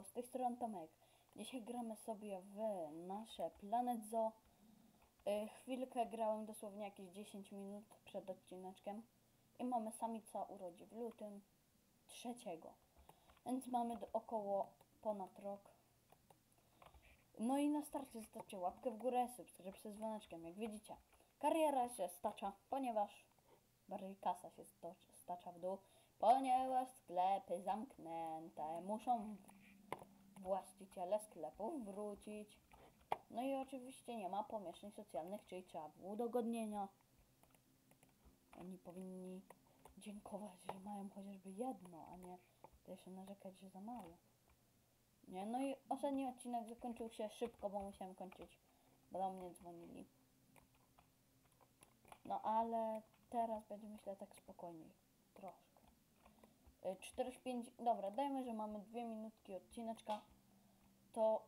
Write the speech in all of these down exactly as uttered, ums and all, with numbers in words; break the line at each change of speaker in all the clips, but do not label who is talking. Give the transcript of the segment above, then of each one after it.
Siemanko, z tej strony Tomek. Dzisiaj gramy sobie w nasze Planet Zoo. Yy, chwilkę grałem, dosłownie jakieś dziesięć minut przed odcineczkiem. I mamy samica urodzi w lutym trzeciego. Więc mamy do około ponad rok. No i na starcie zostawcie łapkę w górę, subskrypcję z dzwoneczkiem, jak widzicie. Kariera się stacza, ponieważ bardziej kasa się stacza w dół, ponieważ sklepy zamknięte, muszą właściciele sklepów wrócić. No i oczywiście nie ma pomieszczeń socjalnych, czyli trzeba w udogodnienia. Oni powinni dziękować, że mają chociażby jedno, a nie też narzekać, że za mało. Nie, no i ostatni odcinek zakończył się szybko, bo musiałem kończyć, bo do mnie dzwonili. No ale teraz będzie, myślę, tak spokojniej. Troszkę. czterdzieści pięć, dobra, dajmy, że mamy dwie minutki odcineczka. To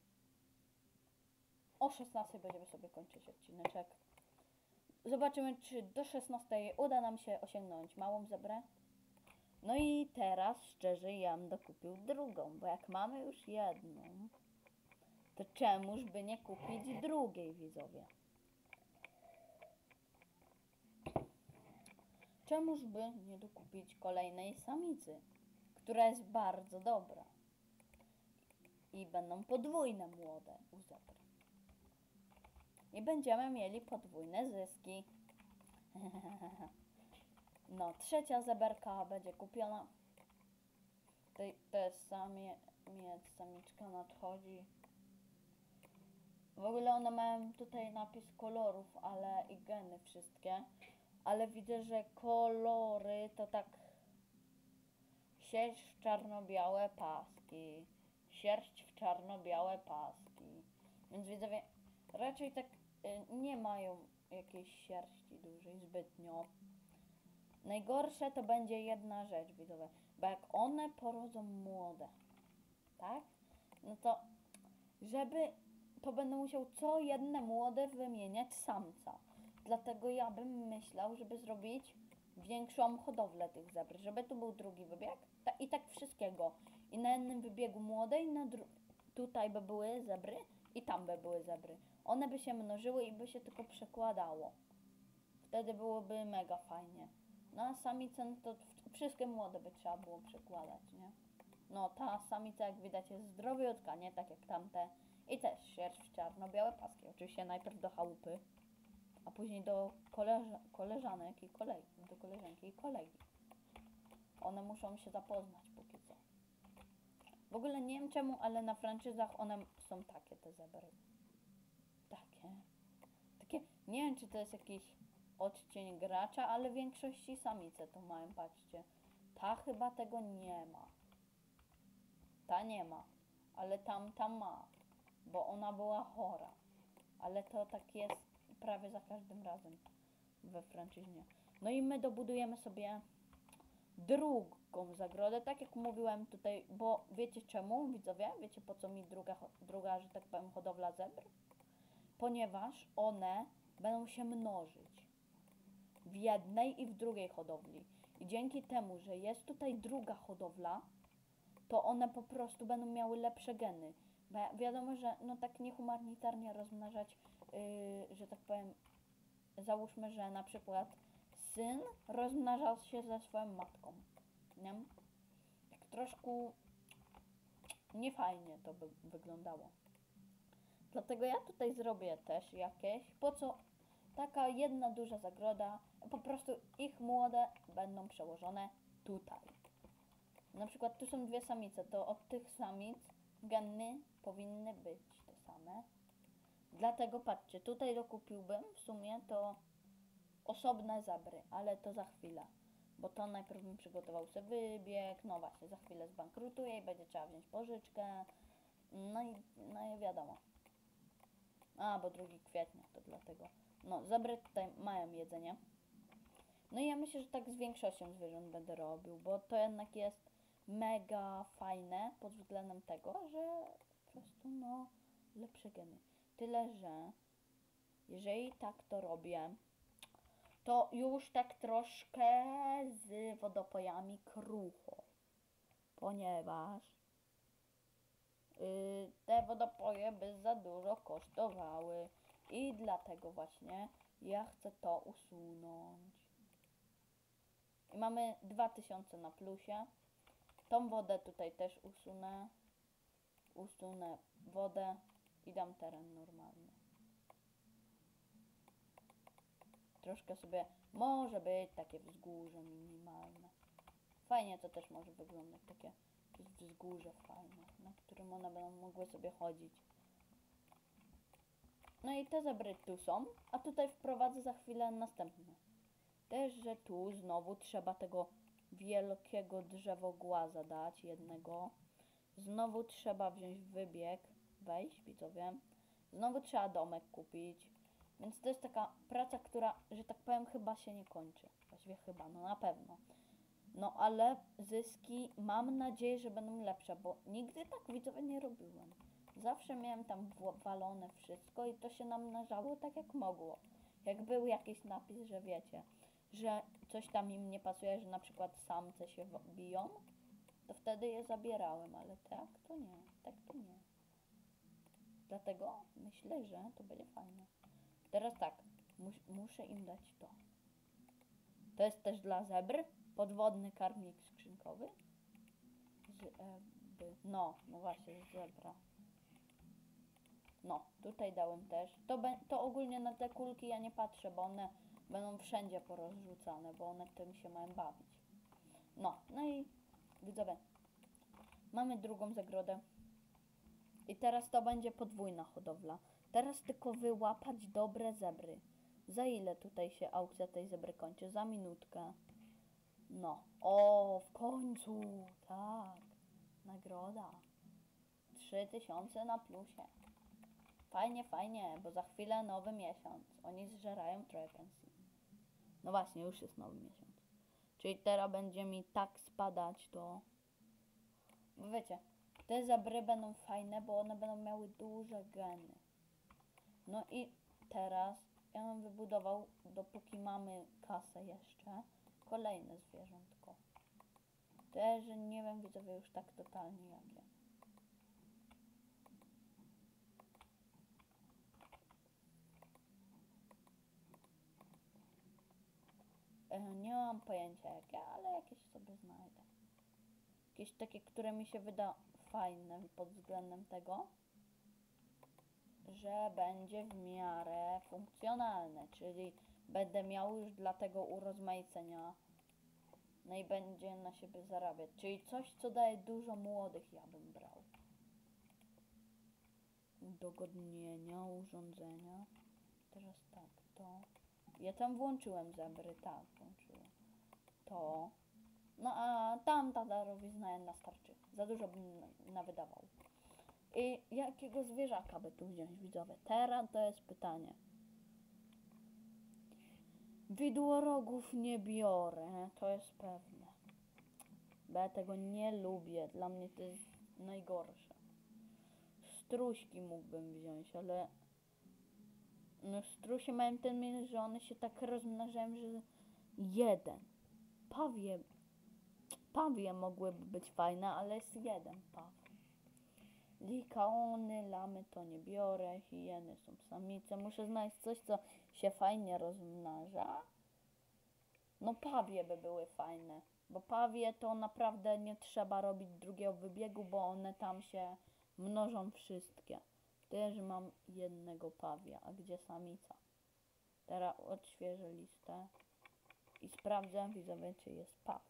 o szesnastej będziemy sobie kończyć odcineczek. Zobaczymy, czy do szesnastej uda nam się osiągnąć małą zebrę. No i teraz, szczerze, ja bym dokupił drugą, bo jak mamy już jedną, to czemuż by nie kupić drugiej, widzowie? Czemuż by nie dokupić kolejnej samicy, która jest bardzo dobra. I będą podwójne młode u zebry. I będziemy mieli podwójne zyski. No, trzecia zeberka będzie kupiona. To, to jest samiec, samiczka nadchodzi. W ogóle one mają tutaj napis kolorów, ale i geny wszystkie. Ale widzę, że kolory to tak sierść w czarno-białe paski. Sierść w czarno-białe paski. Więc widzowie, raczej tak y, nie mają jakiejś sierści dużej zbytnio. Najgorsze to będzie jedna rzecz, widzowie, bo jak one porodzą młode, tak? No to, żeby, to będę musiał co jedne młode wymieniać samca. Dlatego ja bym myślał, żeby zrobić większą hodowlę tych zebr, żeby tu był drugi wybieg ta, i tak wszystkiego. I na jednym wybiegu młode i na tutaj by były zebry i tam by były zebry. One by się mnożyły i by się tylko przekładało. Wtedy byłoby mega fajnie. No a samice, no to wszystkie młode by trzeba było przekładać, nie? No ta samica, jak widać, jest zdrowiutka, nie tak jak tamte. I też sierść czarno-białe paski. Oczywiście najpierw do chałupy, a później do koleż koleżanek i kolegi, do koleżanki i kolegi. One muszą się zapoznać póki co. W ogóle nie wiem czemu, ale na franczyzach one są takie, te zebry. Takie. Takie, nie wiem, czy to jest jakiś odcień gracza, ale w większości samice to mają, patrzcie. Ta chyba tego nie ma. Ta nie ma, ale tamta ma, bo ona była chora. Ale to tak jest prawie za każdym razem we franczyzie. No i my dobudujemy sobie drugą zagrodę, tak jak mówiłem tutaj, bo wiecie czemu, widzowie? Wiecie, po co mi druga, druga, że tak powiem, hodowla zebr? Ponieważ one będą się mnożyć w jednej i w drugiej hodowli. I dzięki temu, że jest tutaj druga hodowla, to one po prostu będą miały lepsze geny. Bo wiadomo, że no tak niehumanitarnie rozmnażać, yy, że tak powiem, załóżmy, że na przykład syn rozmnażał się ze swoją matką, nie? Tak troszkę niefajnie to by wyglądało. Dlatego ja tutaj zrobię też jakieś, po co taka jedna duża zagroda, po prostu ich młode będą przełożone tutaj. Na przykład tu są dwie samice, to od tych samic geny powinny być te same. Dlatego patrzcie, tutaj dokupiłbym w sumie to osobne zebry, ale to za chwilę. Bo to najpierw bym przygotował sobie wybieg, no właśnie, za chwilę zbankrutuje i będzie trzeba wziąć pożyczkę. No i, no i wiadomo. A, bo drugi kwietnia, to dlatego. No, zebry tutaj mają jedzenie. No i ja myślę, że tak z większością zwierząt będę robił, bo to jednak jest mega fajne pod względem tego, że po prostu, no, lepsze geny. Tyle, że jeżeli tak to robię, to już tak troszkę z wodopojami krucho. Ponieważ yy, te wodopoje by za dużo kosztowały. I dlatego właśnie ja chcę to usunąć. I mamy dwa tysiące na plusie. Tą wodę tutaj też usunę. Usunę wodę i dam teren normalny. Troszkę sobie może być takie wzgórze minimalne. Fajnie to też może wyglądać, takie wzgórze fajne, na którym one będą mogły sobie chodzić. No i te zebry tu są, a tutaj wprowadzę za chwilę następne. Też, że tu znowu trzeba tego wielkiego drzewogłaza dać, jednego. Znowu trzeba wziąć wybieg, wejść, widzowie. Znowu trzeba domek kupić. Więc to jest taka praca, która, że tak powiem, chyba się nie kończy. Właściwie chyba, no na pewno. No ale zyski mam nadzieję, że będą lepsze, bo nigdy tak, widzowie, nie robiłem. Zawsze miałem tam walone wszystko i to się namnażało tak jak mogło. Jak był jakiś napis, że wiecie, że coś tam im nie pasuje, że na przykład samce się biją, to wtedy je zabierałem, ale tak to nie, tak to nie. Dlatego myślę, że to będzie fajne. Teraz tak, mus muszę im dać to. To jest też dla zebr, podwodny karmnik skrzynkowy. Zeby. No, no właśnie, zebra. No, tutaj dałem też. To, to ogólnie na te kulki ja nie patrzę, bo one będą wszędzie porozrzucane, bo one tym się mają bawić. No, no i widzowie, mamy drugą zagrodę. I teraz to będzie podwójna hodowla. Teraz tylko wyłapać dobre zebry. Za ile tutaj się aukcja tej zebry kończy? Za minutkę. No. O, w końcu. Tak. Nagroda. trzy tysiące na plusie. Fajnie, fajnie, bo za chwilę nowy miesiąc. Oni zżerają trochę pensji. No właśnie, już jest nowy miesiąc. Czyli teraz będzie mi tak spadać to... Bo wiecie, te zebry będą fajne, bo one będą miały duże geny. No i teraz ja bym wybudował, dopóki mamy kasę jeszcze, kolejne zwierzątko. Też nie wiem, widzowie, już tak totalnie jakie. Nie mam pojęcia jakie, ale jakieś sobie znajdę. Jakieś takie, które mi się wyda fajne pod względem tego, że będzie w miarę funkcjonalne, czyli będę miał już dla tego urozmaicenia, no i będzie na siebie zarabiać, czyli coś, co daje dużo młodych, ja bym brał. Udogodnienia, urządzenia. Teraz tak, to... Ja tam włączyłem zebry, tak, włączyłem. To... No a tamta darowizna jedna starczy. Za dużo bym nawydawał. I jakiego zwierzaka by tu wziąć, widzowie? Teraz to jest pytanie. Widłorogów nie biorę, to jest pewne. Bo ja tego nie lubię. Dla mnie to jest najgorsze. Struśki mógłbym wziąć, ale... No strusie mają ten minus, że one się tak rozmnażają, że jeden. Pawie... Pawie mogłyby być fajne, ale jest jeden paw. Likaony, lamy to nie biorę, hieny są samice. Muszę znaleźć coś, co się fajnie rozmnaża. No pawie by były fajne, bo pawie to naprawdę nie trzeba robić drugiego wybiegu, bo one tam się mnożą wszystkie. Też mam jednego pawia, a gdzie samica? Teraz odświeżę listę i sprawdzę, widzowie, czy jest paw.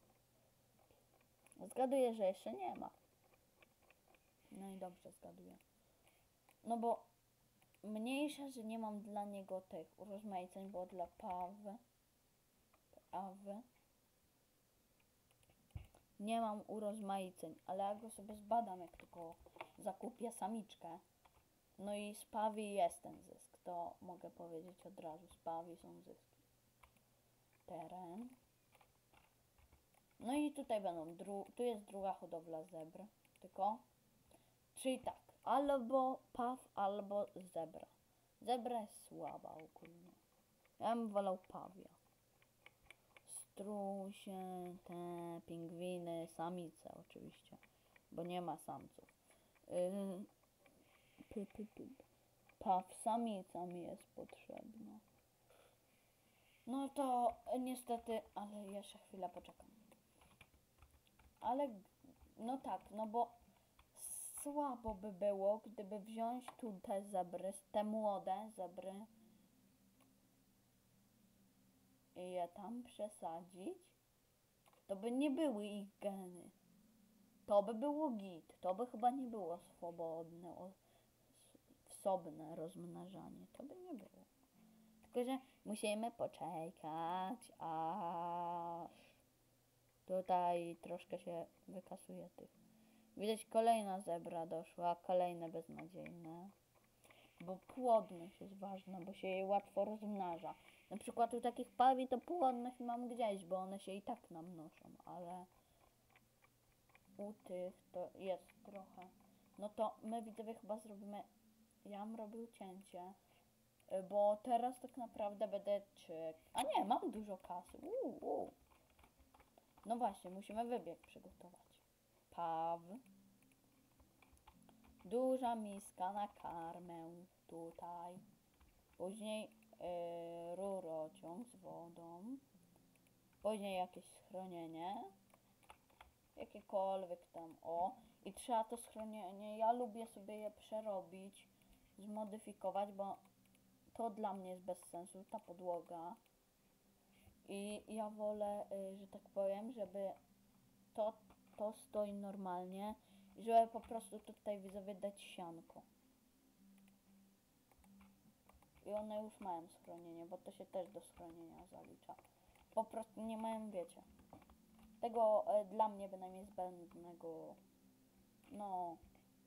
Zgaduję, że jeszcze nie ma. No i dobrze zgaduję. No bo mniejsza, że nie mam dla niego tych urozmaiceń, bo dla pawy, pawy nie mam urozmaiceń, ale ja go sobie zbadam, jak tylko zakupię samiczkę. No i z pawi jest ten zysk, to mogę powiedzieć od razu, z pawi są zyski. Teren. No i tutaj będą, dru tu jest druga hodowla zebr, tylko, czyli tak, albo paw, albo zebra. Zebra jest słaba ogólnie. Ja bym wolał pawia. Strusie, te pingwiny, samice oczywiście, bo nie ma samców. Yy, py, py, py. Paw, samica mi jest potrzebna. No to niestety, ale jeszcze chwilę poczekam. Ale, no tak, no bo słabo by było, gdyby wziąć tu te zebry, te młode zebry i je tam przesadzić, to by nie były ich geny. To by było git, to by chyba nie było swobodne, o, wsobne rozmnażanie, to by nie było. Tylko, że musimy poczekać, aż tutaj troszkę się wykasuje tych. Widać, kolejna zebra doszła, kolejne beznadziejne. Bo płodność jest ważna, bo się jej łatwo rozmnaża. Na przykład u takich pawi to płodność mam gdzieś, bo one się i tak namnoszą, ale u tych to jest trochę. No to my widzowie chyba zrobimy, ja bym robił cięcie, bo teraz tak naprawdę będę czy... A nie, mam dużo kasy. Uu, uu. No właśnie, musimy wybieg przygotować. Paw. Duża miska na karmę tutaj. Później yy, rurociąg z wodą. Później jakieś schronienie. Jakiekolwiek tam, o. I trzeba to schronienie, ja lubię sobie je przerobić, zmodyfikować, bo to dla mnie jest bez sensu, ta podłoga. I ja wolę, y, że tak powiem, żeby to, to stoi normalnie i żeby po prostu tutaj widzowie dać sianko. I one już mają schronienie, bo to się też do schronienia zalicza. Po prostu nie mają, wiecie, tego y, dla mnie bynajmniej zbędnego, no,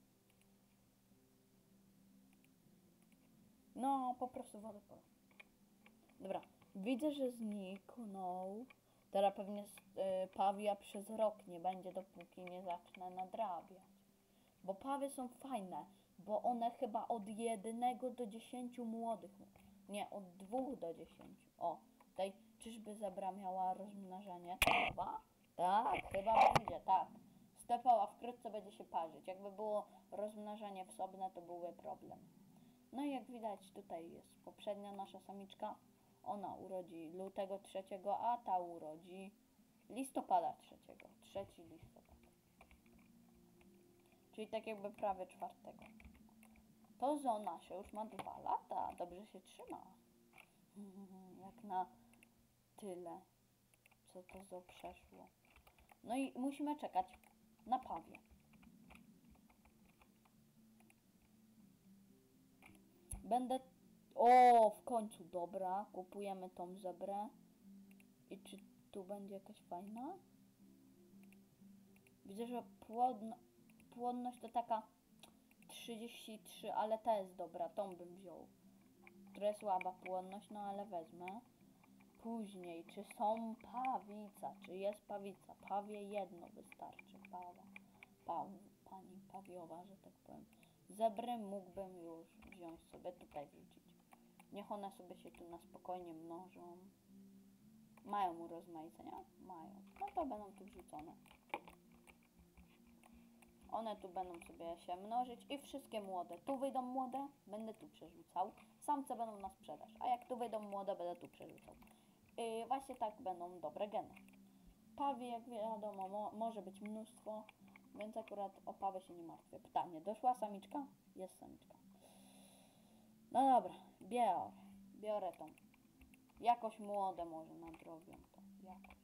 no po prostu wolę pole. Dobra, widzę, że zniknął. Teraz pewnie y, pawia przez rok nie będzie, dopóki nie zacznę nadrabiać. Bo pawy są fajne, bo one chyba od jednego do dziesięciu młodych. Nie, od dwóch do dziesięciu. O, tutaj czyżby zebra miała rozmnażanie? Chyba? Tak, chyba będzie, tak. Stepała wkrótce będzie się parzyć. Jakby było rozmnażanie wsobne, to byłby problem. No i jak widać, tutaj jest poprzednia nasza samiczka. Ona urodzi lutego trzeciego, a ta urodzi listopada trzeciego. Trzeci listopad. Czyli tak jakby prawie czwartego. To zo nasze już ma dwa lata. Dobrze się trzyma. Jak na tyle, co to zo przeszło. No i musimy czekać na pawie. Będę... O, w końcu, dobra. Kupujemy tą zebrę. I czy tu będzie jakaś fajna? Widzę, że płodno... płodność to taka trzydzieści trzy, ale ta jest dobra. Tą bym wziął. Która jest słaba płodność, no ale wezmę. Później, czy są pawica? Czy jest pawica? Pawie jedno wystarczy. Pawa. Paw, pani pawiowa, że tak powiem. Zebry mógłbym już wziąć sobie tutaj wrzucić. Niech one sobie się tu na spokojnie mnożą. Mają urozmaicenia? Mają. No to będą tu wrzucone. One tu będą sobie się mnożyć i wszystkie młode. Tu wyjdą młode, będę tu przerzucał. Samce będą na sprzedaż, a jak tu wyjdą młode, będę tu przerzucał. Yy, właśnie tak będą dobre geny. Pawi, jak wiadomo, mo może być mnóstwo, więc akurat o pawę się nie martwię. Pytanie, doszła samiczka? Jest samiczka. No dobra, biorę. Biorę tą. Jakoś młode może nadrobią to. Jakoś.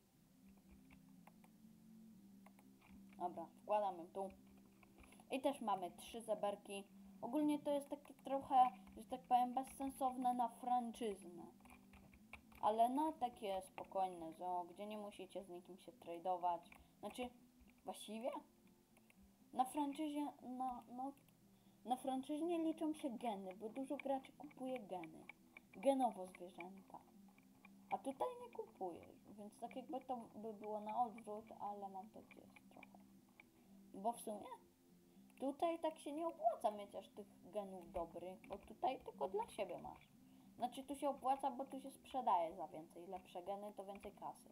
Dobra, wkładam ją tu. I też mamy trzy zeberki. Ogólnie to jest takie trochę, że tak powiem, bezsensowne na franczyznę. Ale na takie spokojne zoo, gdzie nie musicie z nikim się tradować. Znaczy, właściwie na franczyzie, na, no, na franczyźnie liczą się geny, bo dużo graczy kupuje geny. Genowo zwierzęta. A tutaj nie kupujesz, więc tak jakby to by było na odwrót, ale mam to gdzieś trochę. Bo w sumie tutaj tak się nie opłaca mieć aż tych genów dobrych, bo tutaj tylko dla siebie masz. Znaczy tu się opłaca, bo tu się sprzedaje za więcej. Lepsze geny to więcej kasy.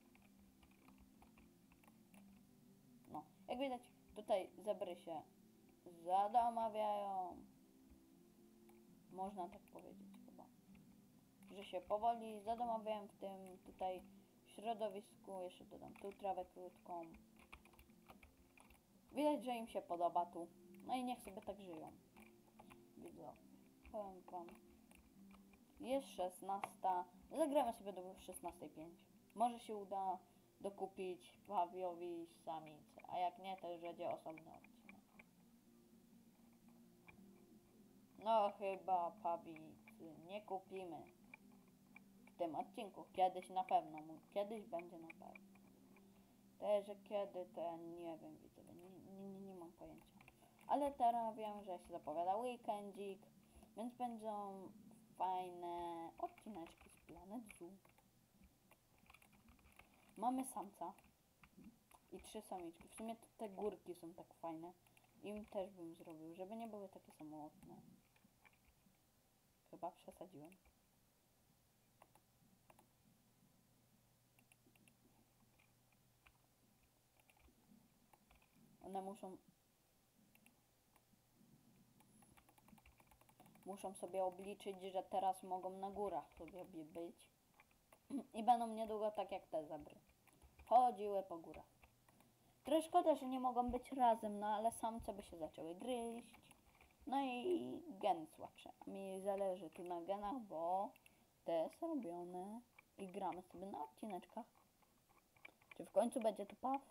No, jak widać, tutaj zebry się zadomawiają. Można tak powiedzieć chyba. Że się powoli zadomawiają w tym tutaj środowisku. Jeszcze dodam tu trawę krótką. Widać, że im się podoba tu. No i niech sobie tak żyją. Widzę. Powiem wam. Jest szesnasta. Zagramy sobie do szesnastej pięć. Może się uda dokupić Pawiowi samicę. A jak nie, to już będzie osobny odcinek. No chyba Pawicy nie kupimy w tym odcinku. Kiedyś na pewno. Kiedyś będzie na pewno. Te, że kiedy, to ja nie wiem, widzowie. Nie, nie, nie, nie mam pojęcia. Ale teraz wiem, że się zapowiada weekendzik. Więc będą fajne odcineczki z Planet Zoo. Mamy samca i trzy samiczki. W sumie te górki są tak fajne. Im też bym zrobił, żeby nie były takie samotne. Chyba przesadziłem. One muszą... Muszą sobie obliczyć, że teraz mogą na górach sobie być. I będą niedługo tak jak te zebry. Chodziły po górach. Trochę szkoda, że nie mogą być razem, no ale samce by się zaczęły gryźć. No i gen słabsze. Mi zależy tu na genach, bo te jest robione i gramy sobie na odcineczkach. Czy w końcu będzie to paw?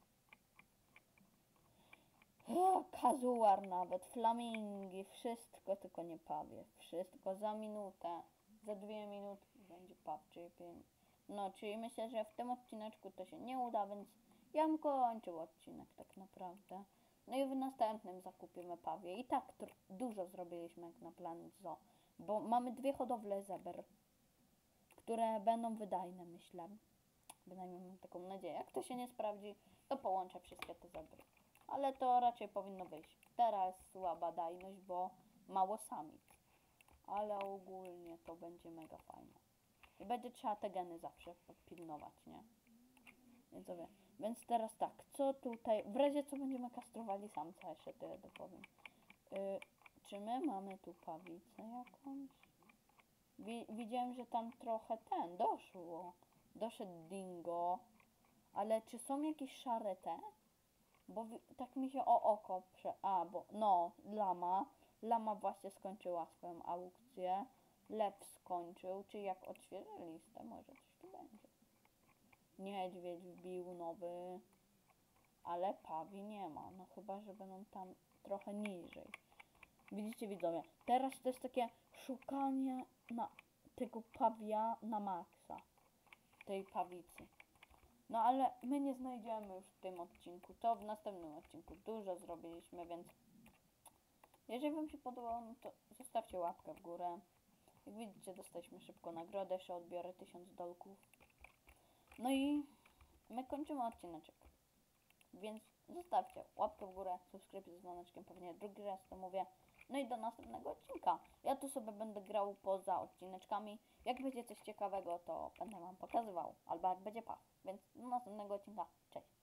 Kazuar nawet, flamingi, wszystko, tylko nie pawie. Wszystko za minutę, za dwie minuty będzie paw, czyli pięć. No, czyli myślę, że w tym odcineczku to się nie uda, więc ja bym kończył odcinek tak naprawdę. No i w następnym zakupimy pawie. I tak dużo zrobiliśmy jak na Planet Zoo, bo mamy dwie hodowle zeber, które będą wydajne, myślę. Bynajmniej mam taką nadzieję. Jak to się nie sprawdzi, to połączę wszystkie te zebry. Ale to raczej powinno wyjść. Teraz słaba dajność, bo mało samic. Ale ogólnie to będzie mega fajne. I będzie trzeba te geny zawsze pilnować, nie? Więc wie. Więc teraz tak, co tutaj... W razie co będziemy kastrowali samca, jeszcze tyle dopowiem. Yy, czy my mamy tu pawicę jakąś? Wi widziałem, że tam trochę ten doszło. Doszedł dingo. Ale czy są jakieś szare te? Bo tak mi się o oko prze... A, bo... No, lama. Lama właśnie skończyła swoją aukcję. Lew skończył. Czy jak odświeżę listę, może coś tu będzie. Niedźwiedź wbił nowy. Ale pawi nie ma. No chyba, że będą tam trochę niżej. Widzicie, widzowie? Teraz to jest takie szukanie na tego pawia na maksa. Tej pawicy. No ale my nie znajdziemy już w tym odcinku. To w następnym odcinku dużo zrobiliśmy, więc jeżeli wam się podobało, no to zostawcie łapkę w górę. Jak widzicie, dostaliśmy szybko nagrodę, jeszcze odbiorę tysiąc dolków. No i my kończymy odcineczek. Więc zostawcie łapkę w górę, subskrypcję z dzwoneczkiem, pewnie drugi raz to mówię. No i do następnego odcinka. Ja tu sobie będę grał poza odcineczkami. Jak będzie coś ciekawego, to będę wam pokazywał. Albo jak będzie paw. Więc do następnego odcinka. Cześć.